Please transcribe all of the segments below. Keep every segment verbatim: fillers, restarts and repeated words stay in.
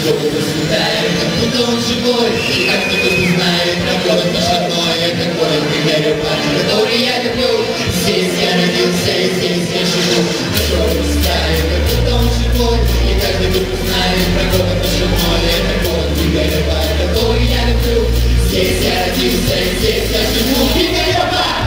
школу расцветает, как будто он живой. И каждый, кто знает про город наш родной, это город Григорьев, который я люблю. Здесь я родился и здесь я живу. Наш город расцветает, как будто он живой. И каждый, кто знает про город наш родной, это город Григорьев, который я люблю. Здесь я родился и здесь я живу. Григорьев!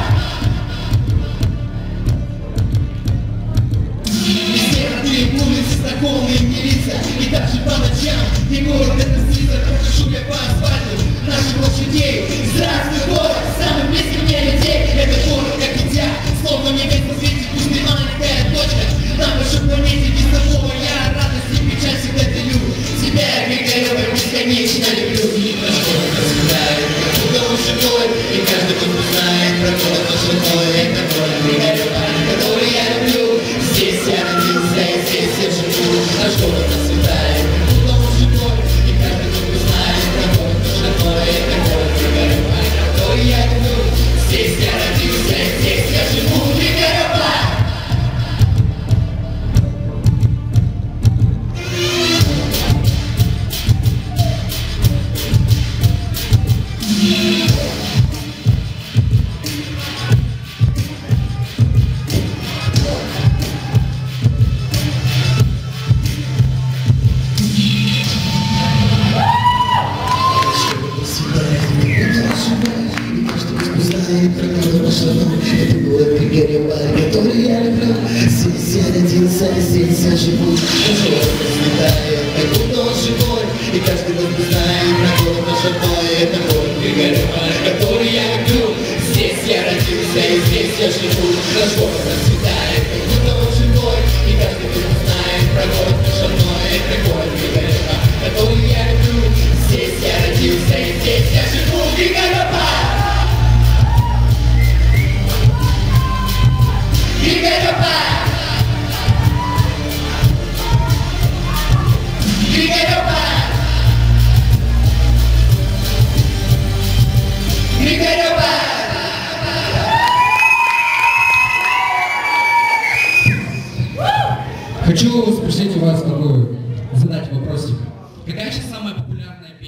Знакомые мне лица, и даже по ночам и город это слиза, прохожу я по асфальту наших лошадей. Здравствуй, город, самый близкий мне людей. Это город, как дитя, словно небес на свете, пусть маленькая дочка. На большой планете без такого я радость и печаль всегда делю. Тебя, Григорьева, бесконечно люблю. Наш город расцветает, как будто он живой. И каждый, кто знает про город наш родной, это город Григорьева, который я люблю. Здесь я родился и здесь я живу. Наш город расцветает, как будто он живой. И каждый, кто знает про город наш родной, это город Григорьева, который я люблю. Здесь я родился и здесь я живу. Григорьева! Это город Григорьева, который я люблю. Здесь я родился, здесь я живу. Наш город расцветает, как будто он живой. И каждый год знает про город наш родной. Это город Григорьева, который я люблю. Здесь я родился и здесь я живу. Наш город расцветает, как будто он живой. И каждый год знает про город наш родной. Это город Григорьева, который я люблю. Здесь я родился и здесь я живу. Григорьева! Григорьева! Григорьева! Григорьева! Хочу спросить у вас такую, задать вопросик. Какая сейчас самая популярная песня